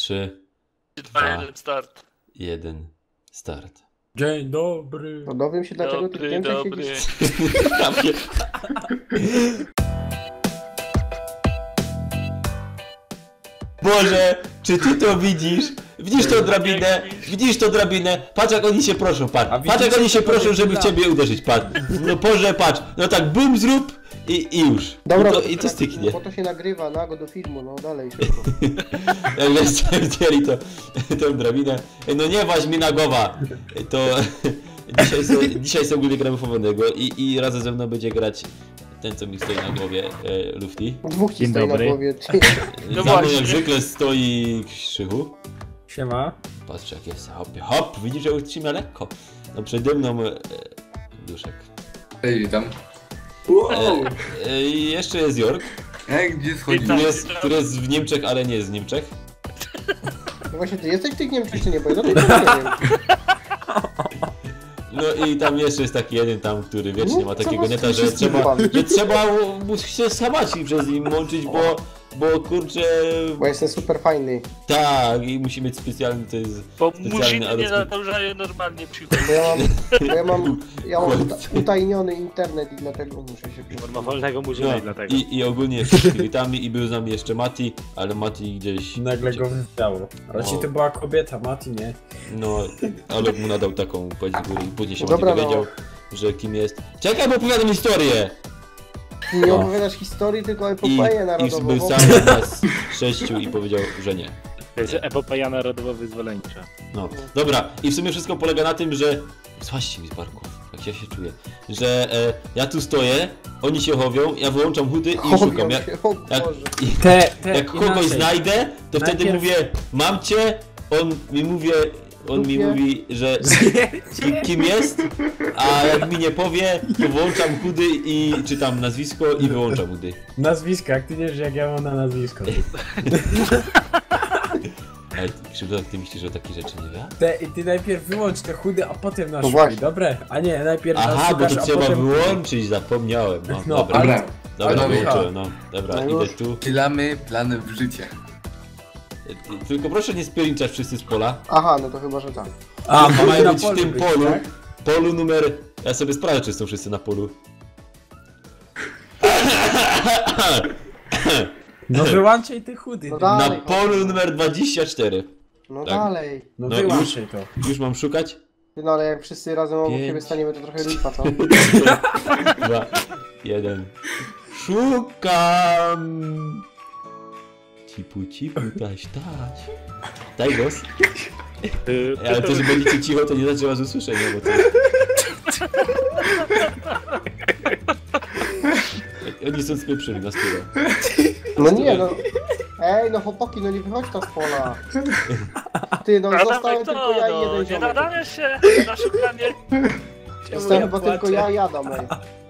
3, 2, 1, start. 1, start. Dzień dobry. No dowiem się dlaczego ty w Niemczech Dobry. siedzisz. Boże, czy ty to widzisz? Widzisz tą drabinę? Widzisz tą drabinę? Patrz jak oni się proszą, patrz. Patrz jak oni się proszą, żeby w ciebie uderzyć, patrz. No Boże, patrz. No tak, bum, zrób i już. Dobra, I to styknie. bo to się nagrywa, nago do filmu, no dalej szybko. Jak żeście widzieli tę drabinę. No nie waź mi na głowa. To dzisiaj sobie ogólnie gramy Fowonego i razem ze mną będzie grać ten, co mi stoi na głowie, Lufty. Dwóch ci Dzień stoi na dobry. głowie. No Za mną właśnie. jak zwykle stoi Krzychu. Siema. Patrz jak jest, hop, hop, widzisz, że utrzyma lekko. No przede mną Duszek. Hej, witam. I jeszcze jest Jork, Gdzie schodzi? Witam. który jest w Niemczech, ale nie jest z Niemczech. No właśnie, ty jesteś w tych Niemczech czy nie? Bo ja do tej pory nie wiem. No i tam jeszcze jest taki jeden tam, który wiecznie No, ma co takiego was neta, że wszystkich trzeba, bawi? mu się samaci przez nim łączyć, bo kurczę, Bo jestem super fajny. tak, i musi mieć specjalny, to jest Bo specjalny murzyny nie adres. nadążają normalnie przychodzić. Bo ja mam utajniony internet i dlatego muszę się przyjść. On ma wolnego murzyna No, i dlatego. i ogólnie wszystkich witamy i był z nami jeszcze Mati, ale Mati gdzieś, Nagle go wydało. Raczej to była kobieta, Mati, nie? no, Alok mu nadał taką płeć z góry i później się Dobra, Mati dowiedział, że kim jest. Czekaj, bo opowiadam historię! Ty nie opowiadasz historii, tylko epopeję I narodową. był sam z nas 6 i powiedział, że nie. To jest epopeja narodowo-wyzwoleńcza. No, dobra, i w sumie wszystko polega na tym, że... Słuchajcie mi z barków, jak ja się czuję. Że ja tu stoję, oni się chowią, ja wyłączam chudy i Chowią szukam. się, o Jak, Boże. jak kogoś znajdę, to wtedy Najpierw- mówię, mam cię, on mi mówi, że kim jest, a jak mi nie powie, to wyłączam chudy i czytam nazwisko i wyłączam chudy. Nazwisko, jak ty wiesz, jak ja mam na nazwisko. Ale Krzywda, ty myślisz, że o takich rzeczy nie wie? Ty najpierw wyłącz te chudy, a potem nas No szukaj, właśnie. dobre? A nie, najpierw nas Aha, bo szukasz, to a trzeba potem... wyłączyć, zapomniałem. No, No, dobra, ale- dobra, ale- wyłączyłem, no. Dobra, No idę już. tu. Wcielamy plany w życie. Tylko proszę nie spierniczać wszyscy z pola. Aha, no to chyba, że tak. A, Bo mamy mają na być w polu tym być, polu. tak? Polu numer... Ja sobie sprawdzę, czy są wszyscy na polu. No wyłączaj te chudy. No ty. dalej. Na polu numer 24. No Tak. dalej. No No wyłączaj to. Już mam szukać? No ale jak wszyscy razem obok 5. siebie staniemy, to trochę lipa, co? 2, 1. Szukam! Cipu, cipu, taś, taś. Daj głos. Ale to, że będziecie cicho, to nie znaczy, że was usłyszę, nie? Bo to... Oni są spieprzyli na stole. No nie, no. Ej, no chłopaki, no nie wychodź tam z pola. Ty, no zostałem tylko ja i jeden Nie ziomek. nadania się na szukanie. Zostałem ja chyba płaczę? tylko ja i Adam, ej.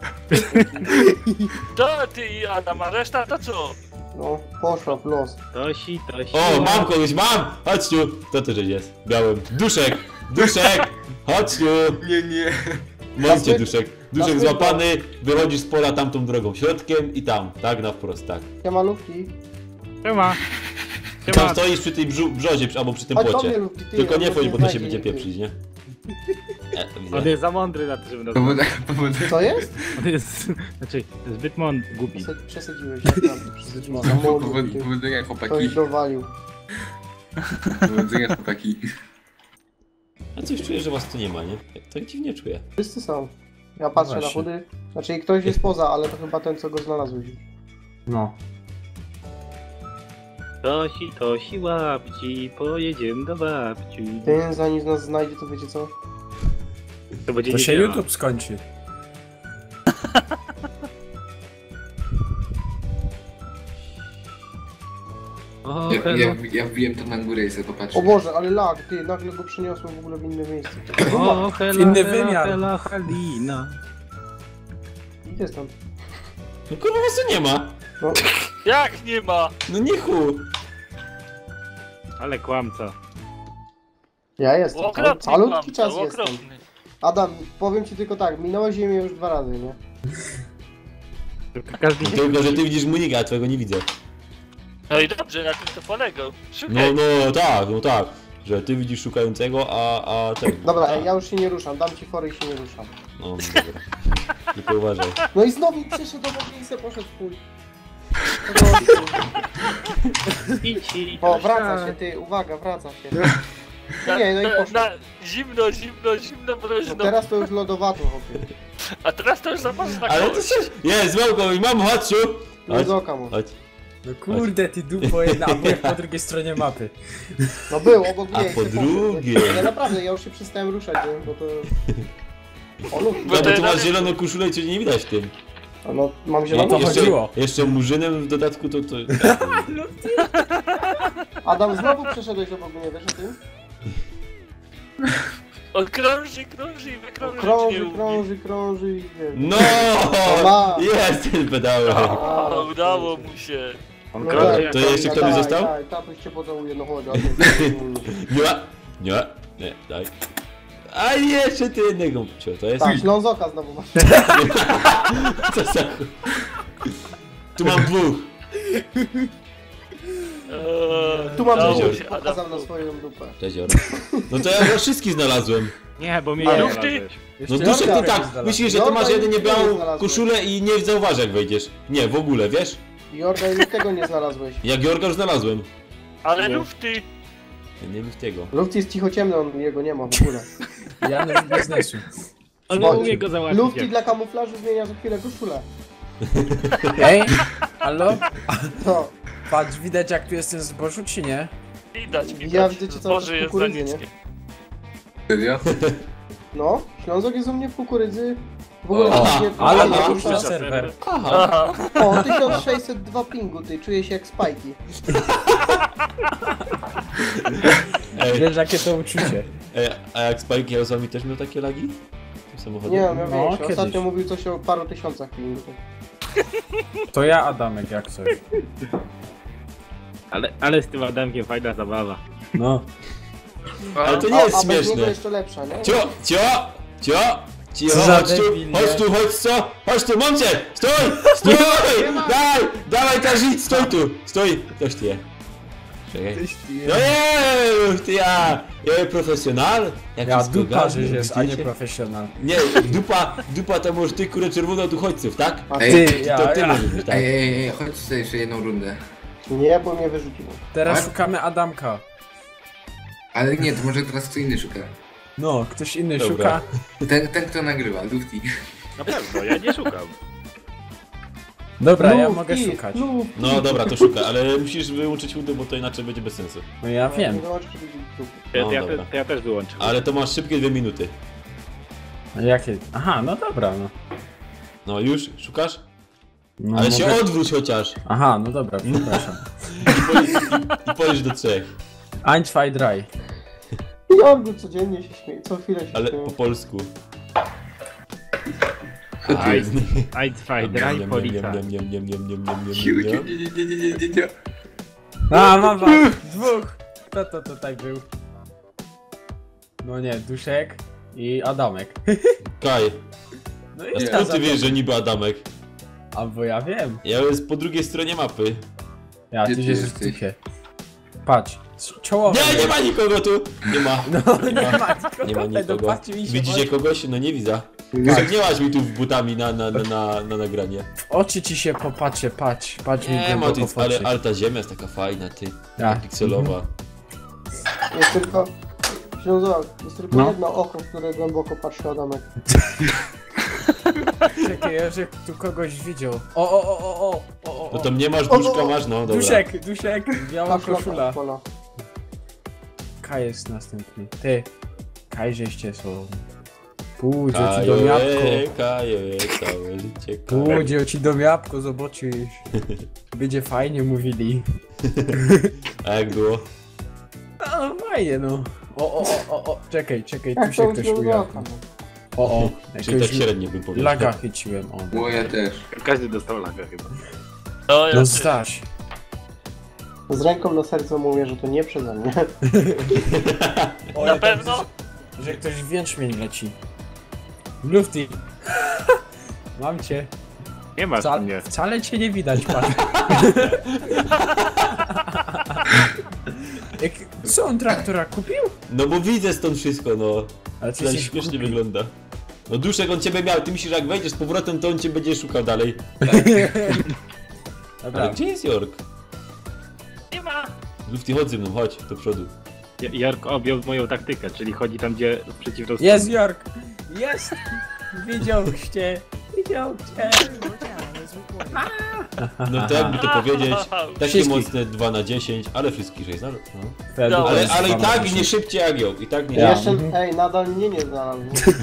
To ty i Adam, a reszta to co? No, poszła w los. Tosi. O, mam kogoś, mam! Chodź tu! Kto to żeś jest? Białym. Duszek! Duszek! Chodź tu! Nie. Mam cię, Zasmy- Duszek. Duszek zasmy- złapany, wychodzisz z pola tamtą drogą, środkiem i tam, tak? Na wprost, tak. Ja malutki. Siema. Tam stoisz przy tej brzozie, albo przy tym Chodź do płocie. mnie, Lufki, ty, Tylko nie on wchodź, mnie bo to się znajdzie będzie nigdy. pieprzyć, nie? On Widzę. jest za mądry na to, żeby nas... Co jest? On jest... Znaczy, zbyt głupi. Przesadziłeś, naprawdę, przesadziłeś. Za młody, ty. Powodzenia chłopaki. Ktoś dowalił. Powodzenia chłopaki. A coś czuję, że was tu nie ma, nie? Tak dziwnie czuję. Wszyscy są. Ja patrzę na Właśnie. chudy. Znaczy ktoś jest poza, ale to chyba ten, co go znalazłeś. No. Tosi, łapci, pojedziemy do babci. Ten zanim nas znajdzie, to wiecie co? To będzie To się niedziela. YouTube skończy. O, Ja wbiłem to na górę i sobie popatrzę. O Boże, ale lag, ty, nagle go przeniosłem w ogóle w inne miejsce. O, Inny wymiar. Halina. Idę stąd. No kurwa, was tu nie ma! No, Jak nie ma? No nie chu! Ale kłamca. ja jestem. Okropny Calutki kłamca, czas jestem. okropny. Adam, powiem ci tylko tak, minąłeś ziemię już 2 razy, nie? Tylko każdy... Tylko, że ty widzisz Munika, a twojego nie widzę. No i dobrze, na tym to polegał. No, Szukaj. no tak. Że ty widzisz szukającego, a ten... Dobra, ej, ja już się nie ruszam, dam ci fory i się nie ruszam. No, dobra. Tylko uważaj. No i znowu przeszedł obok mnie i se poszedł w chuj. O, wraca się, ty, uwaga, wraca się. Nie, no i poszedł. Zimno, No mroźno. teraz to już lodowato, chłopie. A teraz to już zapas na Ale to kogoś. coś... Jest, małko i mam, chodź. Nie z oka mu. Chodź. No kurde, ty dupo jedna, a byłem po drugiej stronie mapy. No był obok A mnie i po se poszedł. drugie. Ja naprawdę, ja już się przestałem ruszać, bo to... O, no, No, bo to tu masz jest- zieloną koszulę i cię nie widać w tym. no mam No zieloną. to jeszcze, chodziło. jeszcze murzynem w dodatku to... Adam, znowu przeszedłeś obok mnie, wiesz o tym? On krąży i wykrąży. Krąży i wiem. No! ma. Jest ten pedałek. O, udało mu się. On To jeszcze ktoś został? Tak, tatuś cię pożałuje, no chodź. Nie, daj. A jeszcze ty jednego pcio, to jest... Tak, Ślązoka znowu masz. Co za... Tu mam dwóch. Tu mam Udało Jezior. się, pokazał Adam. na swoją dupę. Cześć, Joro. No to ja już wszystkich znalazłem. Nie, bo mi Ale nie ty- znalazłeś. No Jeszcze Duszek, ty Jorka tak, znalazłem. myślisz, że ty Jorka masz jedynie nigdy nie białą znalazłem. koszulę i nie zauważ jak wejdziesz. Nie, w ogóle, wiesz? Jorga i tego nie znalazłeś. Jak Georga już znalazłem. Ale Nie. lufty. Nie mów tego. Lufty jest cicho ciemny, on jego nie ma w ogóle. Ja nie biznesu. On Chodź. umie go załatwić. Lufty dla kamuflażu zmienia za chwilę koszulę. Ej, halo? To, Patrz, widać jak tu jestem w zbożu, czy nie? Widać. Ja widzę cię cały czas Boże w jest za kukurydzy, nie? niskie. Serio? no, Ślązok jest u mnie w kukurydzy. W ogóle O, nie Ale nie ma rusza. na serwer. Aha. Aha. O, 1602 pingu, ty, czuję się jak spajki. Ej, Wiesz jakie to uczucie. a jak Spike jechał z wami też miał takie lagi? W tym samochodzie? Nie, on miał No, większe. kiedyś. Ostatnio mówił coś o paru tysiącach pingu. To ja Adamek jak coś. Ale z tym Adamkiem fajna zabawa. No. Ale to nie jest A bez niego śmieszne. jeszcze lepsza, nie? Cicho, Co za chodź tu, debil, nie? chodź tu, mam cię! Stój! Dawaj Karzik, stój tu, stój! Coś ty je. Czekaj. No nie, ty ja profesjonal? Jak Ja wszystko dupa, garnie, że jest, a nie widzicie? profesjonal. Nie, dupa to może ty kurę czerwono od uchodźców, tak? A Ej, Ty, To ja, ty ja. możesz być, tak? Ej, chodź sobie jeszcze jedną rundę. Nie, bo mnie wyrzuciło. Teraz Tak? szukamy Adamka. Ale nie, to może teraz kto inny szuka. No, ktoś inny Dobra. szuka. Ten kto nagrywa, Lufti. Na pewno, ja nie szukam. Dobra, ja Lufty, mogę szukać. Lufty. No dobra, to szukaj, ale musisz wyłączyć UD, bo to inaczej będzie bez sensu. No ja wiem. Zobacz, żeby widzieć dupy. No, dobra. To ja też wyłączę. Ale to masz szybkie 2 minuty. No jakie? Aha, no dobra, no. No już, szukasz? No, Ale się mogę- odwróć chociaż. Aha, no dobra, przepraszam. I powiedz do 3. Ein, zwei, drei. Jorgu codziennie się śmieje, co chwilę się Ale śmieje. po polsku. Aj, aj, zwei, drei, policja. Nie. A, mam was! Dwóch! Kto to tutaj był? No nie, Duszek i Adamek. Kaj, No a i skąd ty wiesz, że niby Adamek? Albo ja wiem. Ja jest po drugiej stronie mapy. Ja, Gdzie ty ty się jesteś? zastupie. Patrz, czołowe. Nie ma nikogo tu! Nie ma. No nie ma nikogo. Nie ma No nikogo. patrzcie mi się Widzicie w oczy. kogoś? No nie widzę. Przegniałaś mi tu w butami na nagranie. W oczy ci się popatrzę, patrz mi Nie ma, głęboko w oczy. ale ta ziemia jest taka fajna, ty. Ja. Pikselowa. Jest tylko... Ślązok, jest tylko No. jedno oko, w które głęboko patrzy Adamek. Czekaj, ja że tu kogoś widział. O. No to mnie masz, duszka masz, no dobra. Duszek, biała Patrz na koszula. pola. Kaj jest następny. Ty, Kaj żeście są. Pójdzie ci do miapko. Kajo, całe życie kajo. Pójdzie ci do miapko, zobaczysz. Będzie fajnie mówili. A jak było? No fajnie no. O, czekaj, tu Jak to się u ktoś Ślązoka, ujawnił. O, Czyli tak jakiegoś średnio bym powiedział. laga chyciłem, o. Bo ja też. Każdy dostał laga chyba. No, ja No też. Staś. Z ręką na sercu mówię, że to nie przeze mnie. O, Na ja tam pewno? widzę, że ktoś w jęczmień leci. Lufty. Mam cię. Nie masz mnie. Wcale cię nie widać, patrz. Co on traktora kupił? No bo widzę stąd wszystko, no. Ale ty To jesteś śmiesznie głupi. wygląda. No Duszek on ciebie miał, ty myślisz, że jak wejdziesz z powrotem, to on cię będzie szukał dalej. Dobra, Ale gdzie jest Jork? Nie ma. Lufty, chodź ze mną, chodź do przodu. Jork objął moją taktykę, czyli chodzi tam, gdzie przeciwną jest Jork! Jest! Widział cię! Widział cię! No to jakby to powiedzieć, takie Wszystkich. mocne 2 na 10, ale wszystkich 6 no. No, Ale i tak nie szybciej jak ją, i tak nie Ja. Jeszcze, nadal mnie nie znalazł.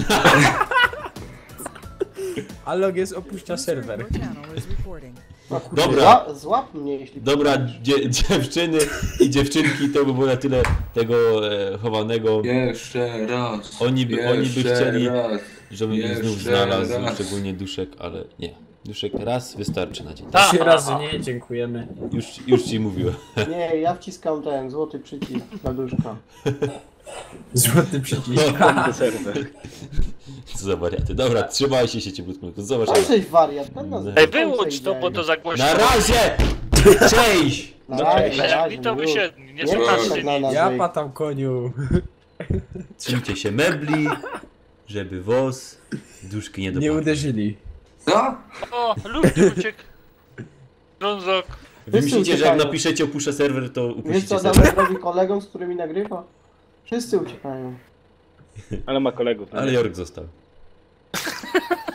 Alog jest opuszcza serwer. No kurde, Dobra. złap mnie, jeśli... Dobra, dziewczyny i dziewczynki, to by było na tyle tego chowanego, Jeszcze raz. Oni by Jeszcze chcieli, raz. żeby mnie znów Jeszcze znalazł, raz. szczególnie Duszek, ale nie. Duszek raz wystarczy na dzień. Trzy razy nie, dziękujemy. Już ci mówiłem. Nie, ja wciskam ten złoty przycisk na duszka. Złoty przycisk. serwer. Co za wariaty. Dobra, trzymajcie się cieplutko. To Zobacz. jesteś wariat, ten nas Ej, wyłącz to, bo to za głośno. Na razie! Cześć! Na No razie, cześć. na Jak razie, mi to już. wysiedli, nie Nie słuchacie patrz na nic. nas. Ja patam koniu. Trzymcie się mebli, żeby woz duszki nie Nie dopadł. uderzyli. Co? O, Lufty uciekł. Brązok. Wy myślicie, że jak uciekają. napiszecie opuszczę serwer, to Wiesz upuścicie co serwer. Dawid robi kolegom, z którymi nagrywa? Wszyscy uciekają. Ale ma kolegów. Ale Jork został.